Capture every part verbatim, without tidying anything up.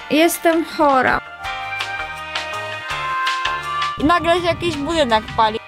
Jestem chora. I nagle się jakiś budynek pali.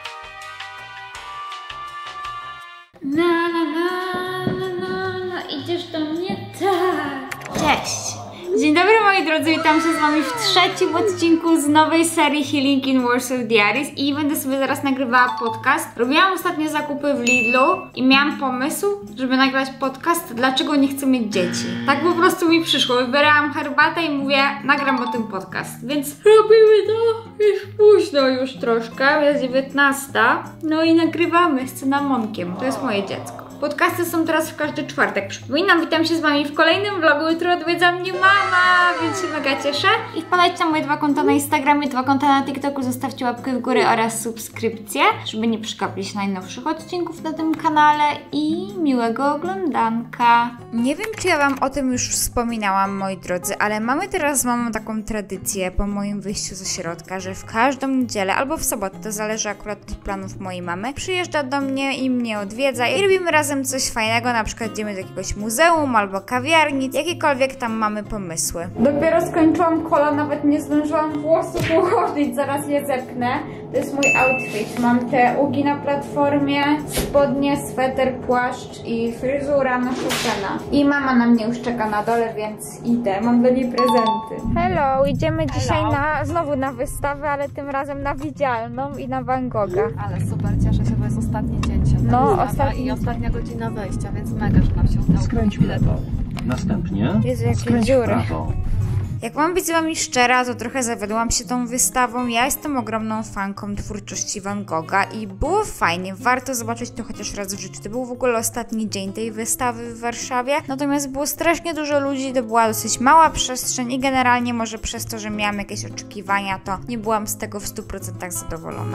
Na, na, na, na, na, na. Idziesz do mnie? Tak. Cześć. Dzień dobry moi drodzy, witam się z wami w trzecim odcinku z nowej serii Healing in Warsaw Diaries i będę sobie zaraz nagrywała podcast. Robiłam ostatnio zakupy w Lidlu i miałam pomysł, żeby nagrać podcast Dlaczego nie chcę mieć dzieci. Tak po prostu mi przyszło, wybierałam herbatę i mówię, nagram o tym podcast, więc robimy to. Jest późno już troszkę, jest dziewiętnasta, no i nagrywamy z cynamonkiem, to jest moje dziecko. Podcasty są teraz w każdy czwartek. Przypominam, witam się z wami w kolejnym vlogu. Jutro odwiedza mnie mama, więc się mega cieszę. I wpadajcie na moje dwa konta na Instagramie, dwa konta na TikToku, zostawcie łapkę w górę oraz subskrypcję, żeby nie przegapić najnowszych odcinków na tym kanale i miłego oglądanka. Nie wiem, czy ja wam o tym już wspominałam, moi drodzy, ale mamy teraz z mamą taką tradycję po moim wyjściu z ośrodka, że w każdą niedzielę albo w sobotę, to zależy akurat od planów mojej mamy, przyjeżdża do mnie i mnie odwiedza i robimy razem coś fajnego, na przykład idziemy do jakiegoś muzeum albo kawiarni, jakiekolwiek tam mamy pomysły. Dopiero skończyłam kola, nawet nie zdążyłam włosów ułożyć, zaraz je zepnę. To jest mój outfit. Mam te ugi na platformie, spodnie, sweter, płaszcz i fryzura na Chopina. I mama na mnie już czeka na dole, więc idę. Mam do niej prezenty. Hello, idziemy Hello. dzisiaj na, znowu na wystawę, ale tym razem na widzialną i na Van Gogha. Ale super, cieszę się, bo jest ostatnie cięcie. No, ostatni... I ostatnia godzina wejścia, więc mega, że nam się udało. Skręć w lewo. Następnie Jezu, jakie skręć dziury. w prawo. Jak mam być z wami szczera, to trochę zawiodłam się tą wystawą. Ja jestem ogromną fanką twórczości Van Gogha i było fajnie, warto zobaczyć to chociaż raz w życiu. To był w ogóle ostatni dzień tej wystawy w Warszawie, natomiast było strasznie dużo ludzi, to była dosyć mała przestrzeń i generalnie może przez to, że miałam jakieś oczekiwania, to nie byłam z tego w stu procentach zadowolona.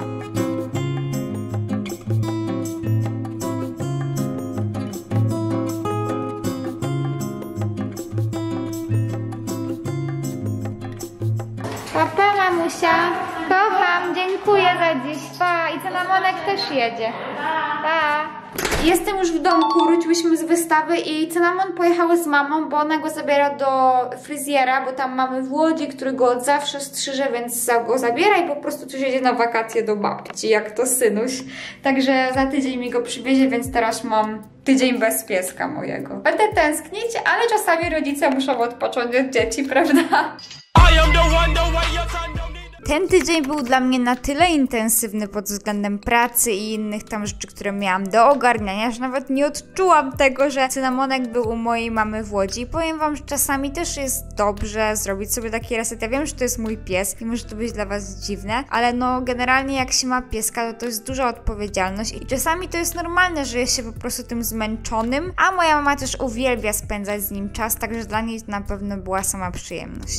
Papa, mamusia. Kocham, dziękuję za dziś. Pa. I cynamonek też jedzie. Pa. Jestem już w domku, wróciłyśmy z wystawy i Cynamon pojechał z mamą, bo ona go zabiera do fryzjera, bo tam mamy w Łodzi, który go od zawsze strzyże, więc go zabiera i po prostu coś jedzie na wakacje do babci, jak to synuś. Także za tydzień mi go przywiezie, więc teraz mam tydzień bez pieska mojego. Będę tęsknić, ale czasami rodzice muszą odpocząć od dzieci, prawda? Ten tydzień był dla mnie na tyle intensywny pod względem pracy i innych tam rzeczy, które miałam do ogarniania, że nawet nie odczułam tego, że cynamonek był u mojej mamy w Łodzi. I powiem wam, że czasami też jest dobrze zrobić sobie taki reset. Ja wiem, że to jest mój pies i może to być dla was dziwne, ale no generalnie jak się ma pieska, to to jest duża odpowiedzialność i czasami to jest normalne, że jest się po prostu tym zmęczonym, a moja mama też uwielbia spędzać z nim czas, także dla niej to na pewno była sama przyjemność.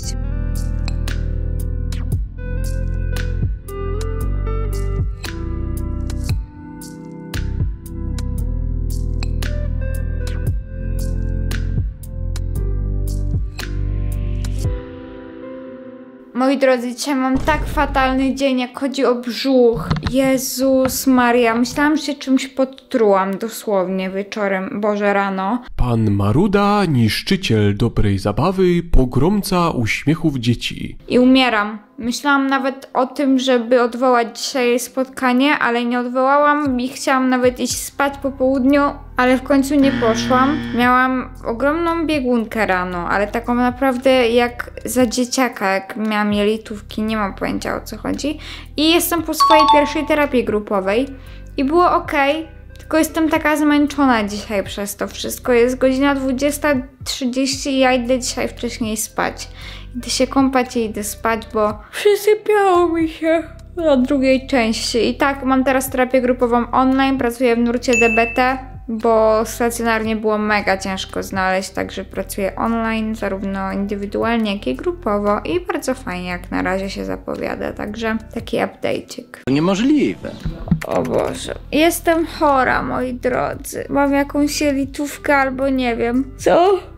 Moi drodzy, dzisiaj mam tak fatalny dzień, jak chodzi o brzuch. Jezus Maria, myślałam, że się czymś podtrułam dosłownie wieczorem, Boże, rano. Pan Maruda, niszczyciel dobrej zabawy, pogromca uśmiechów dzieci. I umieram. Myślałam nawet o tym, żeby odwołać dzisiaj spotkanie, ale nie odwołałam i chciałam nawet iść spać po południu, ale w końcu nie poszłam. Miałam ogromną biegunkę rano, ale taką naprawdę jak za dzieciaka, jak miałam jelitówki, nie mam pojęcia o co chodzi. I jestem po swojej pierwszej terapii grupowej i było okej. Tylko jestem taka zmęczona dzisiaj przez to wszystko. Jest godzina dwudziesta trzydzieści i ja idę dzisiaj wcześniej spać. Idę się kąpać i idę spać, bo przysypiało mi się na drugiej części. I tak, mam teraz terapię grupową online, pracuję w nurcie D B T, bo stacjonarnie było mega ciężko znaleźć, także pracuję online, zarówno indywidualnie, jak i grupowo i bardzo fajnie jak na razie się zapowiada, także taki update'cik. To niemożliwe. O Boże, jestem chora, moi drodzy. Mam jakąś jelitówkę albo nie wiem. Co?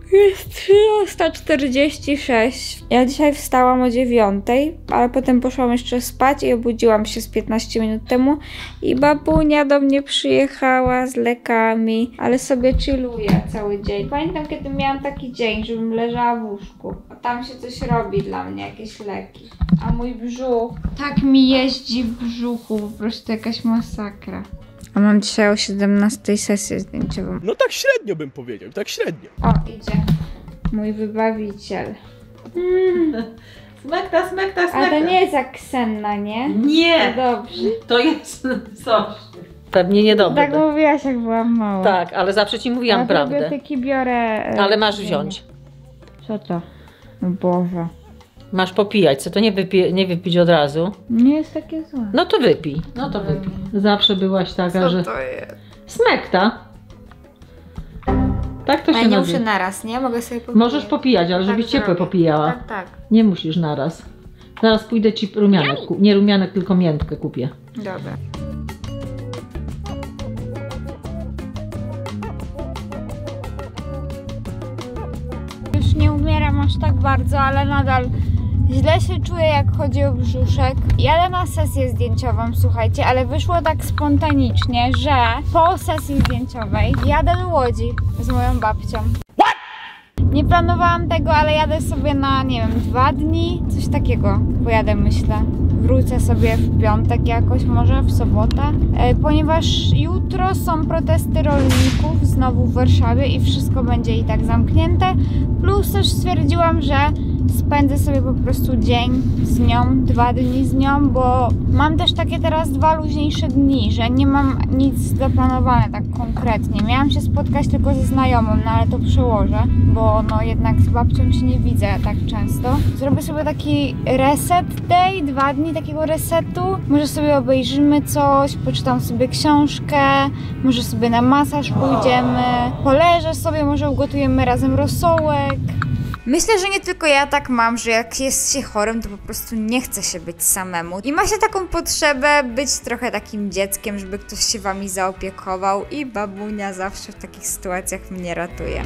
Jest trzynasta czterdzieści sześć. Ja dzisiaj wstałam o dziewiątej, ale potem poszłam jeszcze spać i obudziłam się z piętnaście minut temu i babunia do mnie przyjechała z lekami, ale sobie chilluję cały dzień. Pamiętam, kiedy miałam taki dzień, żebym leżała w łóżku. A tam się coś robi dla mnie, jakieś leki. A mój brzuch, tak mi jeździ w brzuchu, po prostu jakaś masakra. A mam dzisiaj o siedemnastej sesję zdjęciową. No tak średnio bym powiedział, tak średnio. O, idzie mój wybawiciel. Mm. Smekta, smekta, smekta. A to nie jest jak senna, nie? Nie, To dobrze. to jest coś. Pewnie niedobre. Tak mówiłaś, jak byłam mała. Tak, ale zawsze ci mówiłam A prawdę. probiotyki biorę... e, Ale masz wziąć. Co to? O Boże. Masz popijać, co to nie, wypi nie wypić od razu. Nie jest takie złe. No to wypij, no to wypij. Zawsze byłaś taka, Co że... to jest? Smekta. Tak to A się nie muszę nazywa. naraz, nie? Mogę sobie popijać. Możesz popijać, ale Tak żebyś ciepłe zrobię. popijała. Tak, tak. Nie musisz naraz. Zaraz pójdę ci rumianek, ku- nie rumianek, tylko miętkę kupię. Dobra. Już nie umieram aż tak bardzo, ale nadal źle się czuję, jak chodzi o brzuszek. Jadę na sesję zdjęciową, słuchajcie, ale wyszło tak spontanicznie, że po sesji zdjęciowej jadę do Łodzi z moją babcią. Nie planowałam tego, ale jadę sobie na, nie wiem, dwa dni, coś takiego pojadę, myślę. Wrócę sobie w piątek jakoś, może w sobotę, e, ponieważ jutro są protesty rolników znowu w Warszawie i wszystko będzie i tak zamknięte. Plus też stwierdziłam, że spędzę sobie po prostu dzień z nią, dwa dni z nią, bo mam też takie teraz dwa luźniejsze dni, że nie mam nic zaplanowane tak konkretnie. Miałam się spotkać tylko ze znajomą, no ale to przełożę, bo no jednak z babcią się nie widzę tak często. Zrobię sobie taki reset day, dwa dni takiego resetu. Może sobie obejrzymy coś, poczytam sobie książkę, może sobie na masaż pójdziemy, poleżę sobie, może ugotujemy razem rosołek. Myślę, że nie tylko ja tak mam, że jak jest się chorym, to po prostu nie chce się być samemu. I ma się taką potrzebę być trochę takim dzieckiem, żeby ktoś się wami zaopiekował i babunia zawsze w takich sytuacjach mnie ratuje.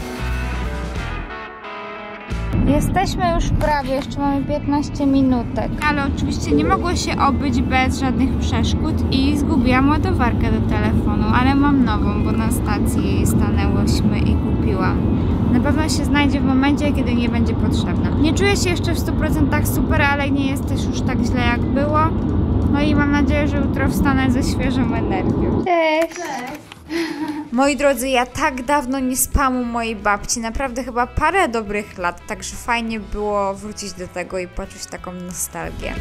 Jesteśmy już prawie, jeszcze mamy piętnaście minutek. Ale oczywiście nie mogło się obyć bez żadnych przeszkód i zgubiłam ładowarkę do telefonu, ale mam nową, bo na stacji jej stanęłyśmy i kupiłam. Na pewno się znajdzie w momencie, kiedy nie będzie potrzebna. Nie czuję się jeszcze w stu procentach super, ale nie jest też już tak źle, jak było. No i mam nadzieję, że jutro wstanę ze świeżą energią. Cześć! Moi drodzy, ja tak dawno nie spałam u mojej babci, naprawdę chyba parę dobrych lat, także fajnie było wrócić do tego i poczuć taką nostalgię.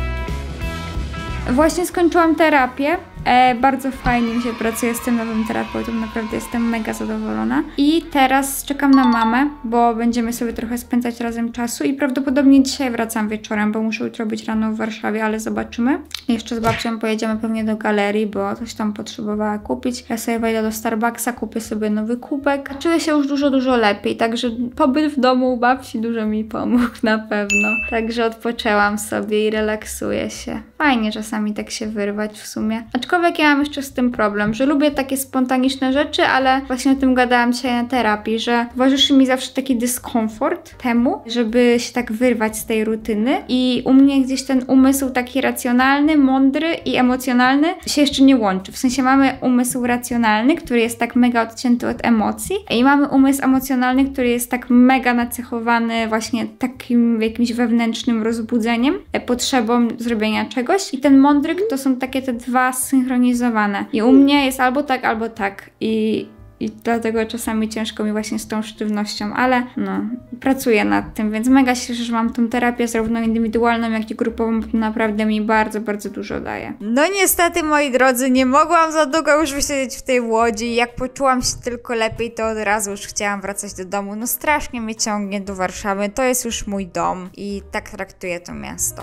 Właśnie skończyłam terapię. E, bardzo fajnie mi się pracuje z tym nowym terapeutą, naprawdę jestem mega zadowolona. I teraz czekam na mamę, bo będziemy sobie trochę spędzać razem czasu i prawdopodobnie dzisiaj wracam wieczorem, bo muszę jutro być rano w Warszawie, ale zobaczymy. Jeszcze z babcią pojedziemy pewnie do galerii, bo coś tam potrzebowała kupić. Ja sobie wejdę do Starbucksa, kupię sobie nowy kubek. Czuję się już dużo, dużo lepiej, także pobyt w domu u babci dużo mi pomógł na pewno. Także odpoczęłam sobie i relaksuję się. Fajnie czasami tak się wyrwać w sumie. Aczkolwiek ja mam jeszcze z tym problem, że lubię takie spontaniczne rzeczy, ale właśnie o tym gadałam dzisiaj na terapii, że towarzyszy mi zawsze taki dyskomfort temu, żeby się tak wyrwać z tej rutyny i u mnie gdzieś ten umysł taki racjonalny, mądry i emocjonalny się jeszcze nie łączy. W sensie mamy umysł racjonalny, który jest tak mega odcięty od emocji i mamy umysł emocjonalny, który jest tak mega nacechowany właśnie takim jakimś wewnętrznym rozbudzeniem, potrzebą zrobienia czegoś i ten mądry to są takie te dwa synchronizowane. I u mnie jest albo tak, albo tak. I, i dlatego czasami ciężko mi właśnie z tą sztywnością, ale no, pracuję nad tym, więc mega się cieszę, że mam tą terapię zarówno indywidualną, jak i grupową, bo to naprawdę mi bardzo, bardzo dużo daje. No niestety, moi drodzy, nie mogłam za długo już wysiedzieć w tej Łodzi. Jak poczułam się tylko lepiej, to od razu już chciałam wracać do domu. No strasznie mnie ciągnie do Warszawy, to jest już mój dom i tak traktuję to miasto.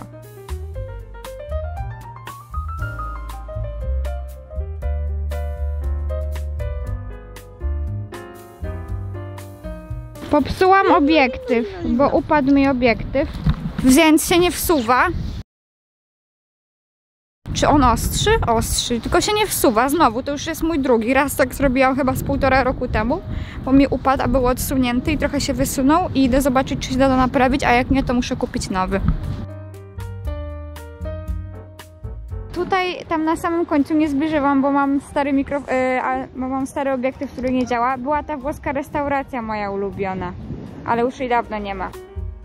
Popsułam obiektyw, bo upadł mi obiektyw, więc się nie wsuwa. Czy on ostrzy? Ostrzy, tylko się nie wsuwa znowu, to już jest mój drugi. Raz tak zrobiłam chyba z półtora roku temu, bo mi upadł, a był odsunięty i trochę się wysunął i idę zobaczyć, czy się da to naprawić, a jak nie, to muszę kupić nowy. Tutaj, tam na samym końcu nie zbliżę wam, bo mam stary mikro, yy, bo mam stary obiektyw, który nie działa. Była ta włoska restauracja moja ulubiona, ale już jej dawno nie ma.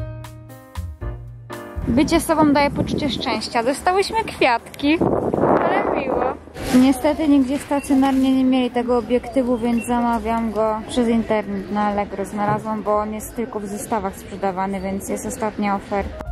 Bycie sobą daje poczucie szczęścia. Dostałyśmy kwiatki, ale miło. Niestety nigdzie stacjonarnie nie mieli tego obiektywu, więc zamawiam go przez internet na Allegro. Znalazłam, bo on jest tylko w zestawach sprzedawany, więc jest ostatnia oferta.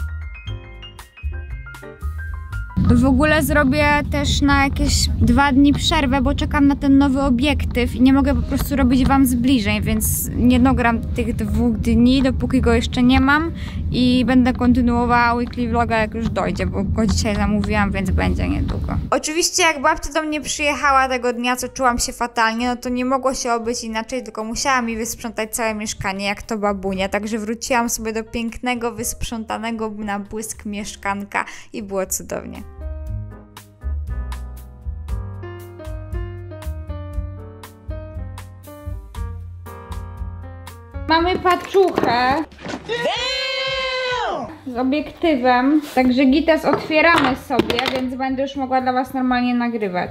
W ogóle zrobię też na jakieś dwa dni przerwę, bo czekam na ten nowy obiektyw i nie mogę po prostu robić wam zbliżeń, więc nie nagram tych dwóch dni, dopóki go jeszcze nie mam i będę kontynuowała weekly vloga, jak już dojdzie, bo go dzisiaj zamówiłam, więc będzie niedługo. Oczywiście jak babcia do mnie przyjechała tego dnia, co czułam się fatalnie, no to nie mogło się obyć inaczej, tylko musiała mi wysprzątać całe mieszkanie, jak to babunia, także wróciłam sobie do pięknego, wysprzątanego na błysk mieszkanka i było cudownie. Mamy paczuchę z obiektywem, także gitas otwieramy sobie, więc będę już mogła dla was normalnie nagrywać.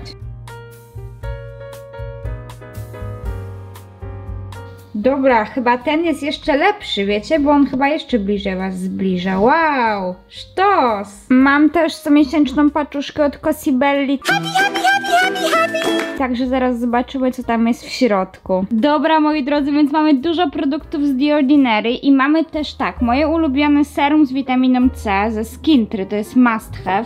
Dobra, chyba ten jest jeszcze lepszy, wiecie, bo on chyba jeszcze bliżej was zbliża. Wow, sztos! Mam też comiesięczną paczuszkę od Cosibelli. Happy, happy, happy, happy, happy. Także zaraz zobaczymy, co tam jest w środku. Dobra, moi drodzy, więc mamy dużo produktów z The Ordinary i mamy też tak, moje ulubione serum z witaminą C ze Skintry, to jest must have.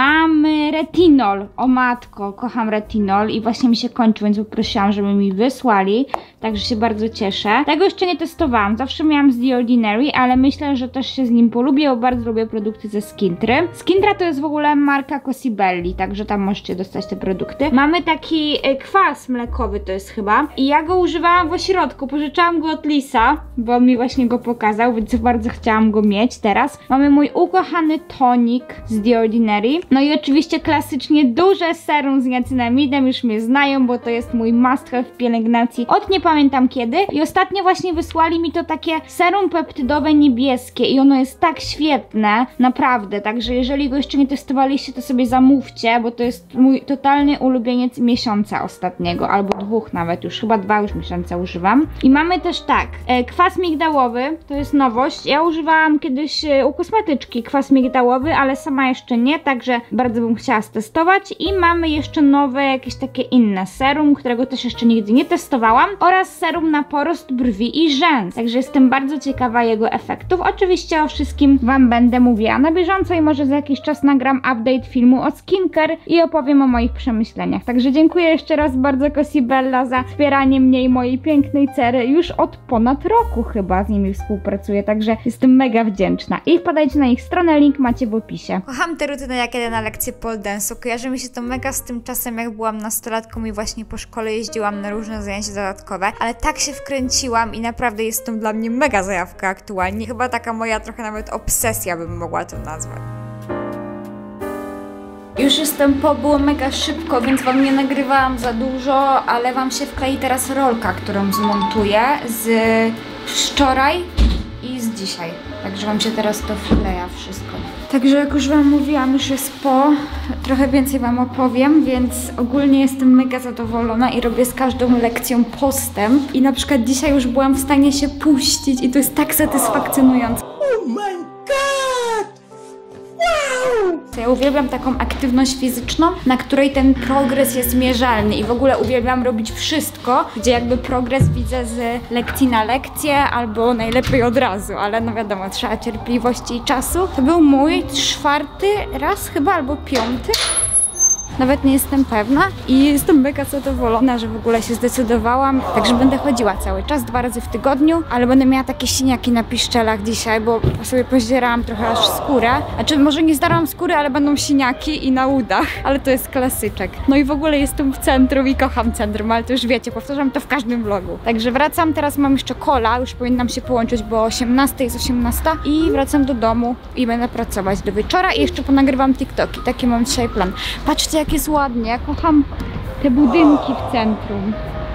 Mamy retinol, o matko, kocham retinol i właśnie mi się kończy, więc poprosiłam, żeby mi wysłali, także się bardzo cieszę. Tego jeszcze nie testowałam, zawsze miałam z The Ordinary, ale myślę, że też się z nim polubię, bo bardzo lubię produkty ze Skintry. Skintra to jest w ogóle marka Cosibelli, także tam możecie dostać te produkty. Mamy taki kwas mlekowy, to jest chyba, i ja go używałam w ośrodku, pożyczałam go od Lisa, bo on mi właśnie go pokazał, więc bardzo chciałam go mieć teraz. Mamy mój ukochany tonik z The Ordinary, no i oczywiście klasycznie duże serum z niacinamidem, już mnie znają, bo to jest mój must have w pielęgnacji od nie pamiętam kiedy. I ostatnio właśnie wysłali mi to takie serum peptydowe niebieskie i ono jest tak świetne, naprawdę, także jeżeli go jeszcze nie testowaliście, to sobie zamówcie, bo to jest mój totalny ulubieniec miesiąca ostatniego, albo dwóch nawet już, chyba dwa już miesiące używam. I mamy też tak, e, kwas migdałowy, to jest nowość, ja używałam kiedyś e, u kosmetyczki kwas migdałowy, ale sama jeszcze nie, także bardzo bym chciała stestować. I mamy jeszcze nowe, jakieś takie inne serum, którego też jeszcze nigdy nie testowałam, oraz serum na porost brwi i rzęs, także jestem bardzo ciekawa jego efektów. Oczywiście o wszystkim wam będę mówiła na bieżąco i może za jakiś czas nagram update filmu o skincare i opowiem o moich przemyśleniach. Także dziękuję jeszcze raz bardzo Cosibella za wspieranie mnie i mojej pięknej cery. Już od ponad roku chyba z nimi współpracuję, także jestem mega wdzięczna. I wpadajcie na ich stronę, link macie w opisie. Kocham tę rutynę, jak jedę na lekcję pole dance'u. Kojarzy mi się to mega z tym czasem, jak byłam nastolatką i właśnie po szkole jeździłam na różne zajęcia dodatkowe, ale tak się wkręciłam i naprawdę jest to dla mnie mega zajawka aktualnie. Chyba taka moja trochę nawet obsesja bym mogła to nazwać. Już jestem po, było mega szybko, więc wam nie nagrywałam za dużo, ale wam się wklei teraz rolka, którą zmontuję z wczoraj i z dzisiaj. Także wam się teraz to wkleja wszystko. Także jak już wam mówiłam, już jest po, trochę więcej wam opowiem, więc ogólnie jestem mega zadowolona i robię z każdą lekcją postęp. I na przykład dzisiaj już byłam w stanie się puścić i to jest tak satysfakcjonujące. Oh my god! Wow! Ja uwielbiam taką aktywność fizyczną, na której ten progres jest mierzalny i w ogóle uwielbiam robić wszystko, gdzie jakby progres widzę z lekcji na lekcję albo najlepiej od razu, ale no wiadomo, trzeba cierpliwości i czasu. To był mój czwarty raz chyba, albo piąty. Nawet nie jestem pewna i jestem mega zadowolona, że w ogóle się zdecydowałam. Także będę chodziła cały czas, dwa razy w tygodniu, ale będę miała takie siniaki na piszczelach dzisiaj, bo sobie pozdzierałam trochę aż skórę. Znaczy może nie zdarłam skóry, ale będą siniaki i na udach, ale to jest klasyczek. No i w ogóle jestem w centrum i kocham centrum, ale to już wiecie, powtarzam to w każdym vlogu. Także wracam, teraz mam jeszcze kola, już powinnam się połączyć, bo o osiemnastej jest osiemnasta i wracam do domu i będę pracować do wieczora i jeszcze ponagrywam TikToki. Taki mam dzisiaj plan. Patrzcie, jak jest ładnie, ja kocham te budynki w centrum.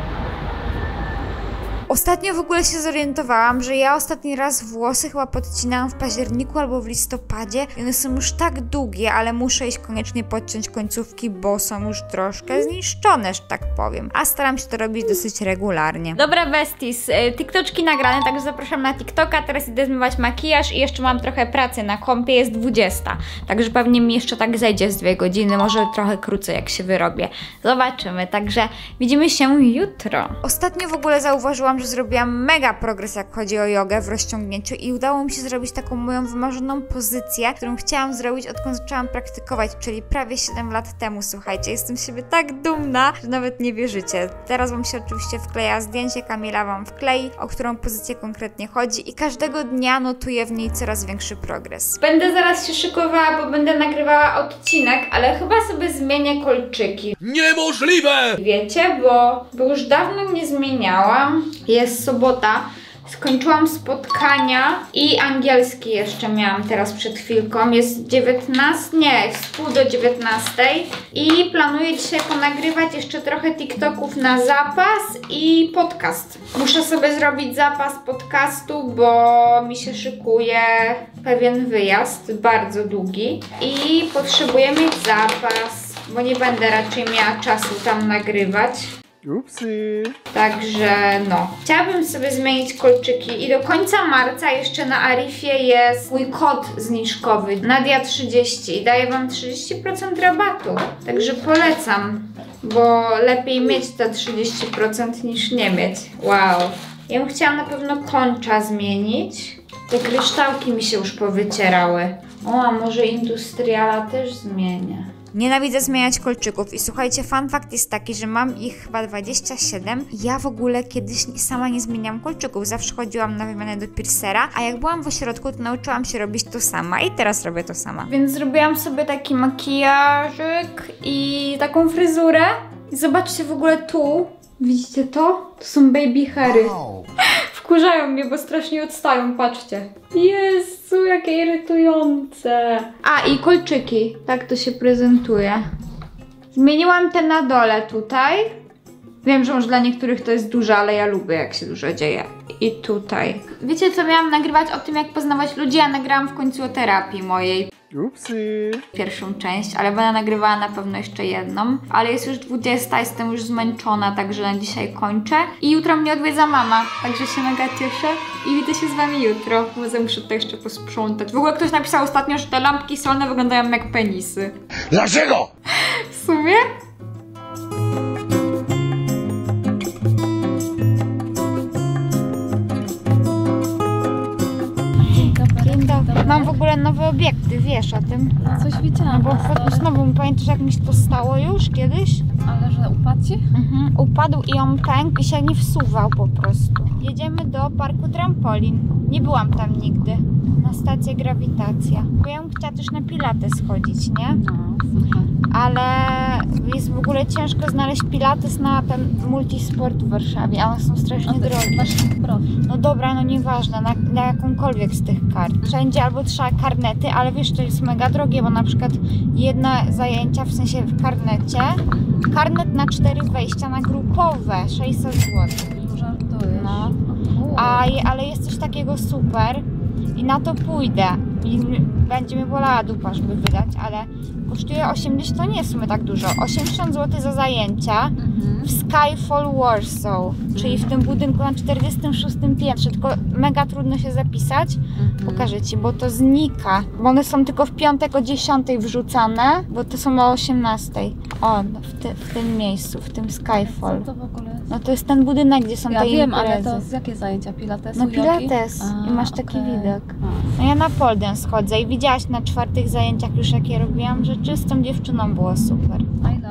Ostatnio w ogóle się zorientowałam, że ja ostatni raz włosy chyba podcinałam w październiku albo w listopadzie i one są już tak długie, ale muszę iść koniecznie podciąć końcówki, bo są już troszkę zniszczone, że tak powiem. A staram się to robić dosyć regularnie. Dobra besties, TikToczki nagrane, także zapraszam na TikToka, teraz idę zmywać makijaż i jeszcze mam trochę pracy na kompie, jest dwudziesta. Także pewnie mi jeszcze tak zejdzie z dwie godziny, może trochę krócej jak się wyrobię. Zobaczymy, także widzimy się jutro. Ostatnio w ogóle zauważyłam, że zrobiłam mega progres, jak chodzi o jogę w rozciągnięciu i udało mi się zrobić taką moją wymarzoną pozycję, którą chciałam zrobić, odkąd zaczęłam praktykować, czyli prawie siedem lat temu, słuchajcie. Jestem z siebie tak dumna, że nawet nie wierzycie. Teraz wam się oczywiście wkleja zdjęcie, Kamila wam wklei, o którą pozycję konkretnie chodzi i każdego dnia notuję w niej coraz większy progres. Będę zaraz się szykowała, bo będę nagrywała odcinek, ale chyba sobie zmienię kolczyki. Niemożliwe! Wiecie, bo, bo już dawno nie zmieniałam. Jest sobota, skończyłam spotkania i angielski jeszcze miałam teraz przed chwilką. Jest dziewiętnasta, nie, jest pół do dziewiętnastej i planuję dzisiaj ponagrywać jeszcze trochę TikToków na zapas i podcast. Muszę sobie zrobić zapas podcastu, bo mi się szykuje pewien wyjazd, bardzo długi i potrzebuję mieć zapas, bo nie będę raczej miała czasu tam nagrywać. Upsi. Także no, chciałabym sobie zmienić kolczyki i do końca marca jeszcze na Arifie jest mój kod zniżkowy Nadia trzydzieści i daje wam trzydzieści procent rabatu, także polecam, bo lepiej mieć te trzydzieści procent niż nie mieć. Wow. Ja bym chciała na pewno kończa zmienić. Te kryształki mi się już powycierały. O, a może industriala też zmienię. Nienawidzę zmieniać kolczyków i słuchajcie, fun fact jest taki, że mam ich chyba dwadzieścia siedem i ja w ogóle kiedyś sama nie zmieniałam kolczyków, zawsze chodziłam na wymianę do piercera, a jak byłam w ośrodku, to nauczyłam się robić to sama i teraz robię to sama. Więc zrobiłam sobie taki makijażyk i taką fryzurę i zobaczcie w ogóle tu, widzicie to? To są baby hairy. Wkurzają mnie, bo strasznie odstają, patrzcie. Jezu, jakie irytujące. A, i kolczyki. Tak to się prezentuje. Zmieniłam te na dole tutaj. Wiem, że może dla niektórych to jest dużo, ale ja lubię, jak się dużo dzieje. I tutaj. Wiecie, co miałam nagrywać o tym, jak poznawać ludzi? Ja nagrałam w końcu o terapii mojej. Upsi. Pierwszą część, ale będę nagrywała na pewno jeszcze jedną. Ale jest już dwudziesta, jestem już zmęczona, także na dzisiaj kończę. I jutro mnie odwiedza mama, także się mega cieszę. I widzę się z wami jutro, bo muszę to jeszcze posprzątać. W ogóle ktoś napisał ostatnio, że te lampki solne wyglądają jak penisy. Dlaczego? W sumie? Mam w ogóle nowy obiektyw, wiesz o tym? Coś widziałam. Bo znowu, pamiętasz, jak mi się to stało już kiedyś? Ale że upadł ci? Mhm. Upadł i on pękł i się nie wsuwał po prostu. Jedziemy do parku trampolin. Nie byłam tam nigdy. Na stację Grawitacja. Bo ja bym chciała też na pilates chodzić, nie? No, super. Ale jest w ogóle ciężko znaleźć pilates na ten multisport w Warszawie, a one są strasznie drogie. No dobra, no nieważne, na, na jakąkolwiek z tych kart. Wszędzie albo trzeba karnety, ale wiesz, to jest mega drogie, bo na przykład jedne zajęcia, w sensie w karnecie, karnet na cztery wejścia na grupowe, sześćset złotych. Żartujesz. No. A, ale jest coś takiego super i na to pójdę. I będzie mnie bolała dupa, żeby wydać, ale kosztuje osiemdziesiąt, to nie jest w sumie tak dużo, osiemdziesiąt złotych za zajęcia w Skyfall Warsaw, czyli w tym budynku na czterdziestym szóstym piętrze, tylko mega trudno się zapisać, pokażę ci, bo to znika, bo one są tylko w piątek o dziesiątej wrzucane, bo to są o osiemnastej. O, w, ty, w tym miejscu, w tym Skyfall. Co to w ogóle jest? No to jest ten budynek, gdzie są Ja te wiem, imprezy. ale to z jakie zajęcia? Pilatesu? No jogi? pilates A, i masz taki okej. widok. A. No ja na pole dance chodzę i widziałaś na czwartych zajęciach już jakie robiłam rzeczy, z tą dziewczyną było super. A ile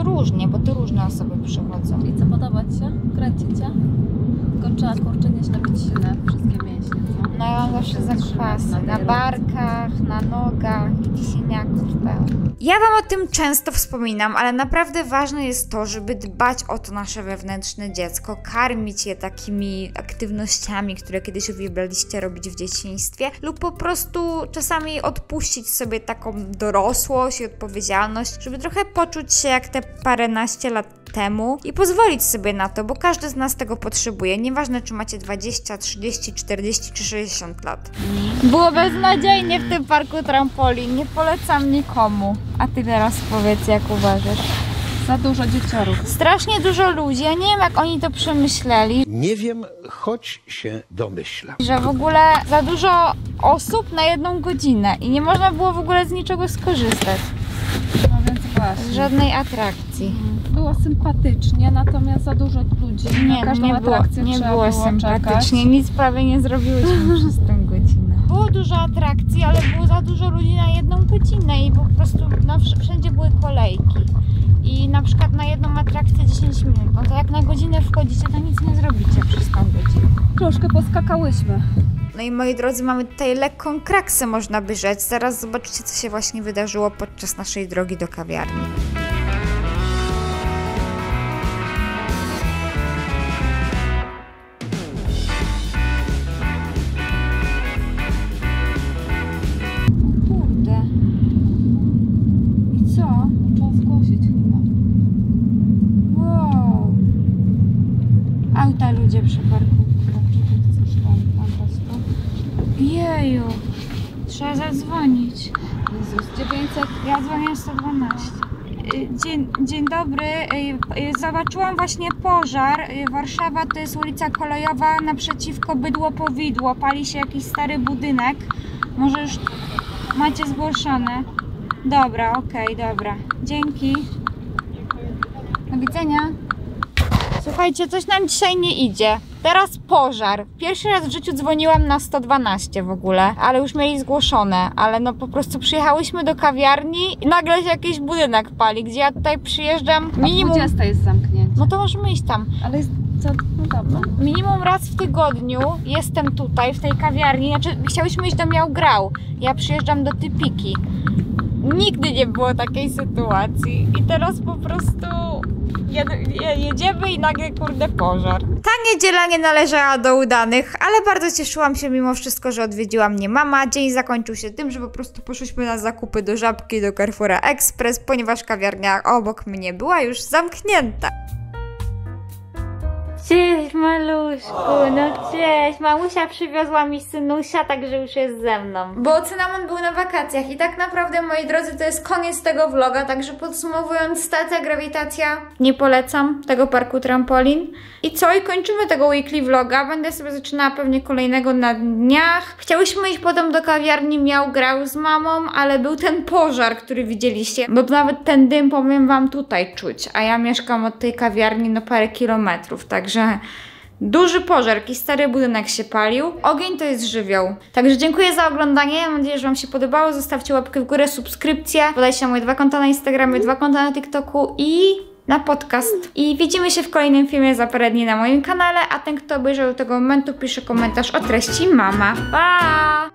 różnie, bo to różne osoby przychodzą. I co, podoba Ci się? Kręci Cię? Tylko trzeba, kurczę, nieźle być silne, wszystkie mięśnie, co? No ja mam zawsze zakwasy na barkach, na nogach i siniaków pełno. Ja wam o tym często wspominam, ale naprawdę ważne jest to, żeby dbać o to nasze wewnętrzne dziecko, karmić je takimi aktywnościami, które kiedyś uwielbialiście robić w dzieciństwie, lub po prostu czasami odpuścić sobie taką dorosłość i odpowiedzialność, żeby trochę poczuć się jak te paręnaście lat temu i pozwolić sobie na to, bo każdy z nas tego potrzebuje. Nieważne, czy macie dwadzieścia, trzydzieści, czterdzieści czy sześćdziesiąt lat. Było beznadziejnie w tym parku trampolin. Nie polecam nikomu. A ty teraz powiedz, jak uważasz? Za dużo dzieciorów. Strasznie dużo ludzi. Ja nie wiem, jak oni to przemyśleli. Nie wiem, choć się domyślam. Że w ogóle za dużo osób na jedną godzinę i nie można było w ogóle z niczego skorzystać. No więc właśnie. Żadnej atrakcji. Było sympatycznie, natomiast za dużo ludzi. Nie, Na każdą nie było, atrakcję nie trzeba było było sympatycznie, czekać. nic prawie nie zrobiłyśmy przez tę godzinę. Było dużo atrakcji, ale było za dużo ludzi na jedną godzinę i po prostu no, wszędzie były kolejki. I na przykład na jedną atrakcję dziesięć minut, no to jak na godzinę wchodzicie, to nic nie zrobicie przez tą godzinę. Troszkę poskakałyśmy. No i moi drodzy, mamy tutaj lekką kraksę, można by rzec. Zaraz zobaczycie, co się właśnie wydarzyło podczas naszej drogi do kawiarni. Kurde. I co? Trzeba zgłosić chyba. Wow. Auta ludzie przeparkują. Coś tam po prostu. Jeju. Trzeba zadzwonić. Jezus, dziewięćset. Ja dzwonię sto dwanaście. Y, Dzień, dzień dobry. Y, y, Zobaczyłam właśnie pożar. Y, Warszawa to jest ulica Kolejowa, naprzeciwko Bydło Powidło. Pali się jakiś stary budynek. Może już macie zgłoszone. Dobra, okej, dobra. Dzięki. Do widzenia. Słuchajcie, coś nam dzisiaj nie idzie. Teraz pożar. Pierwszy raz w życiu dzwoniłam na sto dwanaście w ogóle, ale już mieli zgłoszone. Ale no po prostu przyjechałyśmy do kawiarni i nagle się jakiś budynek pali, gdzie ja tutaj przyjeżdżam minimum... dwudziesta jest zamknięcie. No to możemy iść tam. Ale jest za... No dobra. Minimum raz w tygodniu jestem tutaj, w tej kawiarni. Znaczy, chciałyśmy iść do Miał Grał. Ja przyjeżdżam do Typiki. Nigdy nie było takiej sytuacji. I teraz po prostu jed- jedziemy i nagle, kurde, pożar. Ta niedziela nie należała do udanych, ale bardzo cieszyłam się mimo wszystko, że odwiedziła mnie mama. Dzień zakończył się tym, że po prostu poszłyśmy na zakupy do Żabki, do Carrefoura Express, ponieważ kawiarnia obok mnie była już zamknięta. Cześć, maluszku, no cześć. Mamusia przywiozła mi synusia, także już jest ze mną. Bo Cynamon był na wakacjach i tak naprawdę, moi drodzy, to jest koniec tego vloga, także podsumowując, stacja grawitacja, nie polecam tego parku trampolin. I co? I kończymy tego weekly vloga. Będę sobie zaczynała pewnie kolejnego na dniach. Chciałyśmy iść potem do kawiarni Miał Grał z mamą, ale był ten pożar, który widzieliście. Bo nawet ten dym, powiem wam, tutaj czuć. A ja mieszkam od tej kawiarni no parę kilometrów, także duży pożar, jakiś stary budynek się palił. Ogień to jest żywioł. Także dziękuję za oglądanie. Mam nadzieję, że wam się podobało. Zostawcie łapkę w górę, subskrypcję. Podajcie moje dwa konta na Instagramie, dwa konta na TikToku i na podcast. I widzimy się w kolejnym filmie za parę dni na moim kanale. A ten, kto obejrzał do tego momentu, pisze komentarz o treści mama. Pa!